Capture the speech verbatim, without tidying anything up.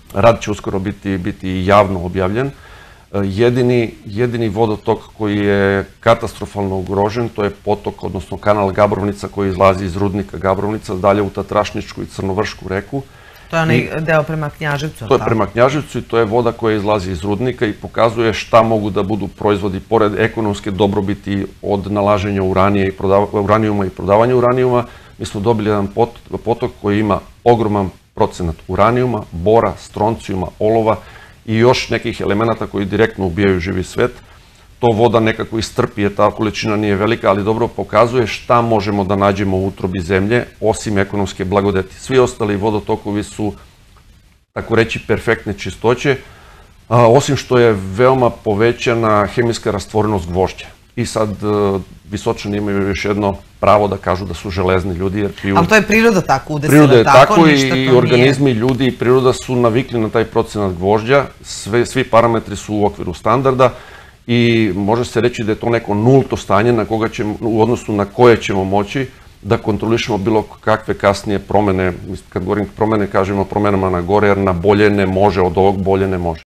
Rad će uskoro biti javno objavljen. Jedini vodotok koji je katastrofalno ugrožen, to je potok, odnosno kanal Gabrovnica koji izlazi iz rudnika Gabrovnica dalje u Tatrašničku i Crnovršku reku. To je onaj deo prema Knjaževcu? To je prema Knjaževcu i to je voda koja izlazi iz rudnika i pokazuje šta mogu da budu proizvodi pored ekonomske dobrobiti od nalaženja uranijuma i prodavanja uranijuma. Mi smo dobili jedan potok koji ima ogroman procenat uranijuma, bora, stroncijuma, olova i još nekih elemenata koji direktno ubijaju živi svet. To voda nekako istrpije, ta količina nije velika, ali dobro pokazuje šta možemo da nađemo u utrobi zemlje, osim ekonomske blagodeti. Svi ostali vodotokovi su, tako reći, perfektne čistoće, osim što je veoma povećana hemijska rastvorenost gvožđa. I sad Visočani imaju još jedno pravo da kažu da su železni ljudi, jer piju... Ali to je priroda tako udesila, Priroda je tako, i organizmi ljudi i priroda su navikli na taj procenat gvožđa, svi parametri su u okviru standarda i može se reći da je to neko nulto stanje u odnosu na koje ćemo moći da kontrolišemo bilo kakve kasnije promene. Kad govorim promene, kažemo promenama na gore, jer na bolje ne može, od ovog bolje ne može.